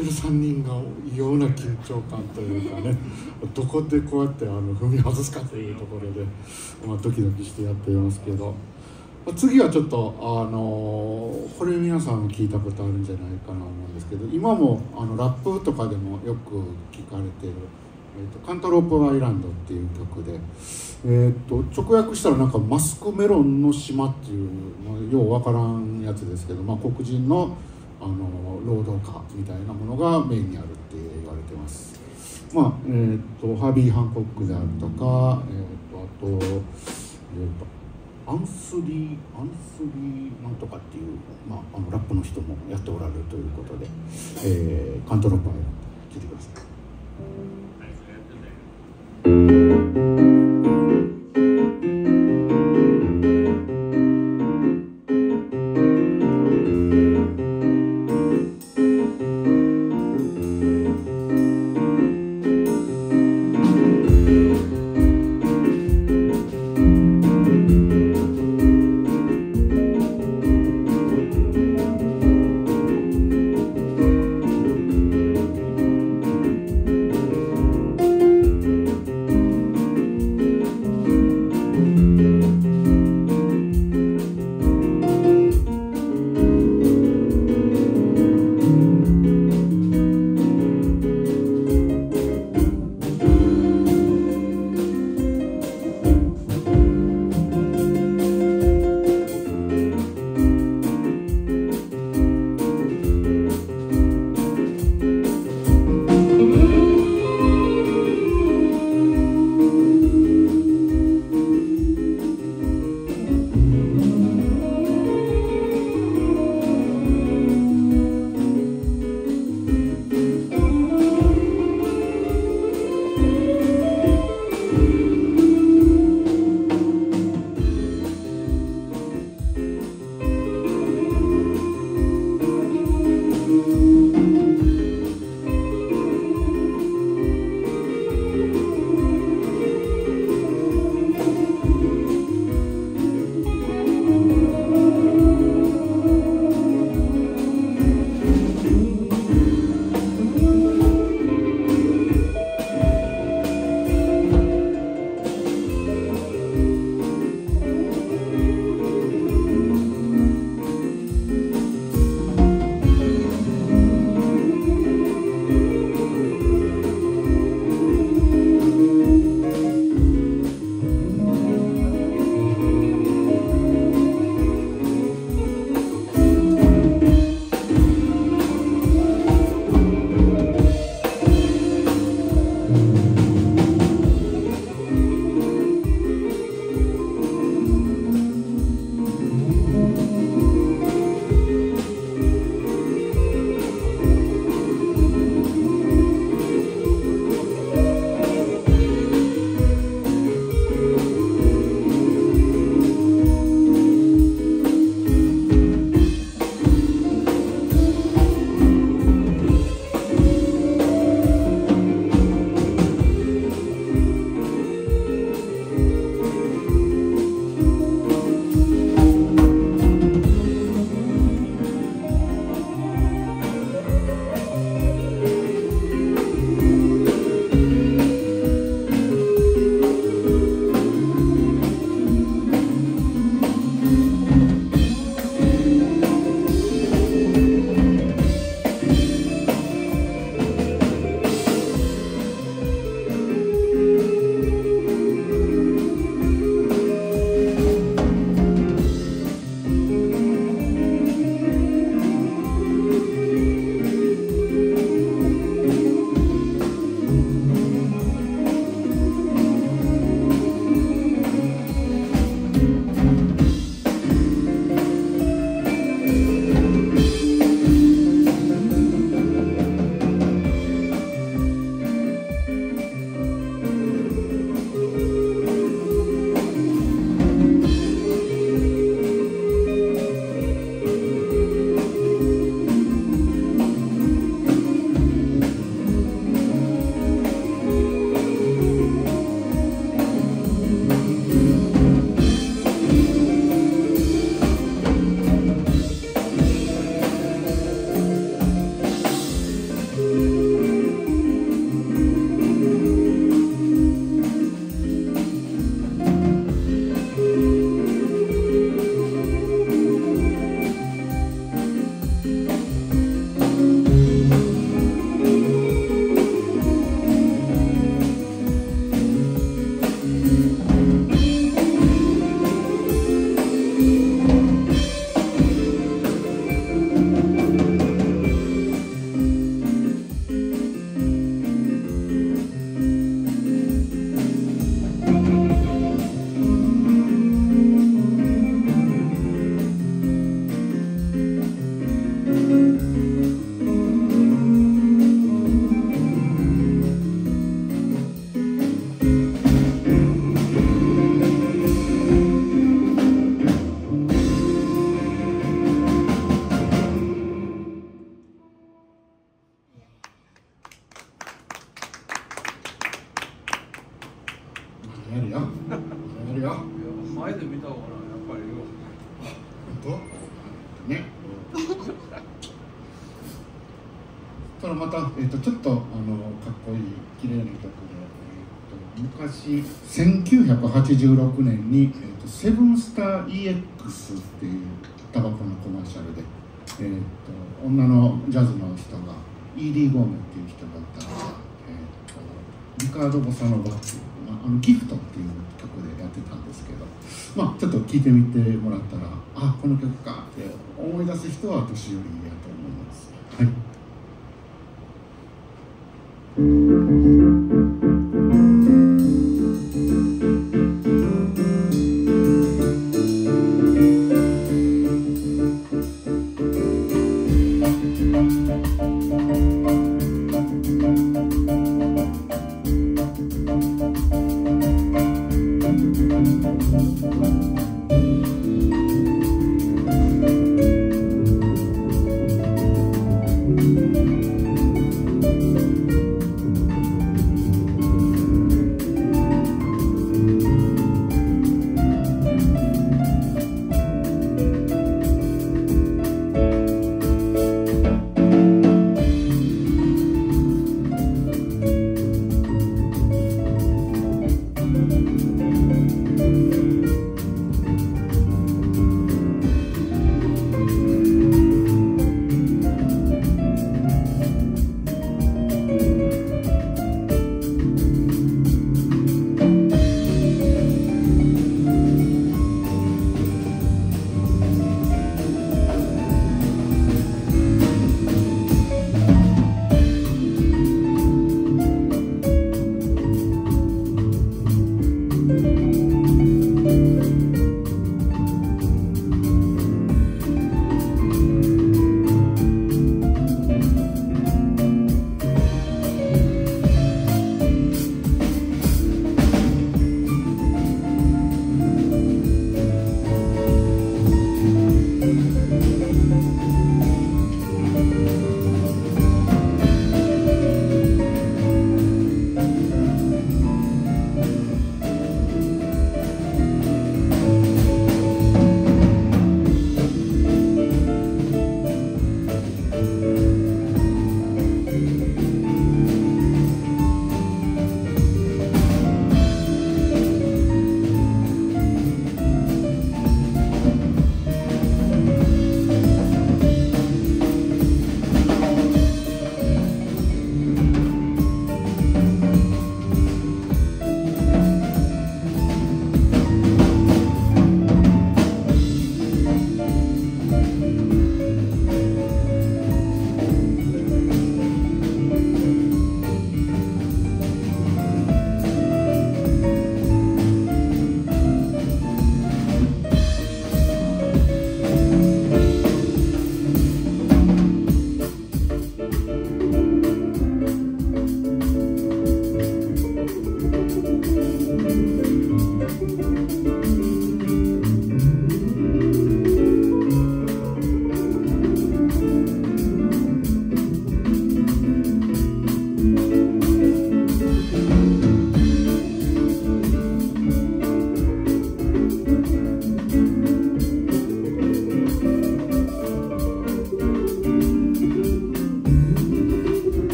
ってる3人が異様な緊張感というかねどこでこうやって踏み外すかというところで、ドキドキしてやっていますけど、次はちょっとこれ皆さん聞いたことあるんじゃないかなと思うんですけど、今もラップとかでもよく聞かれているカンタロープアイランドっていう曲で、直訳したらなんかマスクメロンの島っていうようわからんやつですけど、黒人の労働家みたいなものがメインにあるって言われてます。ハービー・ハンコックであるとか、あと、アンスリーなんとかっていう、ラップの人もやっておられるということで、カントロープアイランド聞いてください。 前で見た方がやっぱりよ。 本当？ね。それまた、ちょっとかっこいい綺麗な曲で、昔1986年に、セブンスター EX っていうタバコのコマーシャルで、女のジャズの人がイーディ・ゴーメっていう人だったのが、リカード・ボサノバっていう、ギフトっていう曲でやってたんですけど、まあちょっと聴いてみてもらったら、あ、この曲かって思い出す人は年寄りやと思います。はい。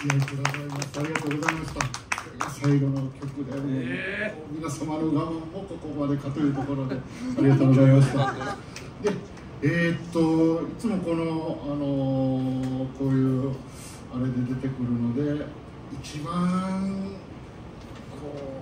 合いくださいました。ありがとうございました。最後の曲で、皆様の我慢もここまでかというところでありがとうございました。で、いつもこの、こういうあれで出てくるので一番こ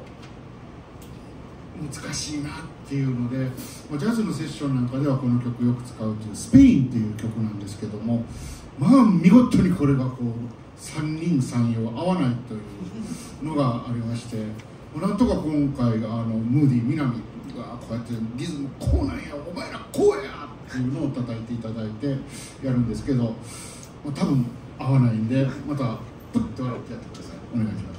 う難しいなっていうので、ジャズのセッションなんかではこの曲よく使うという「スペイン」っていう曲なんですけども、まあ見事にこれがこう三人三様合わないというのがありまして、なんとか今回ムーディ南がこうやってリズムこうなんやお前らこうやっていうのを叩いていただいてやるんですけど、多分合わないんでまたプッと笑ってやってください。お願いします。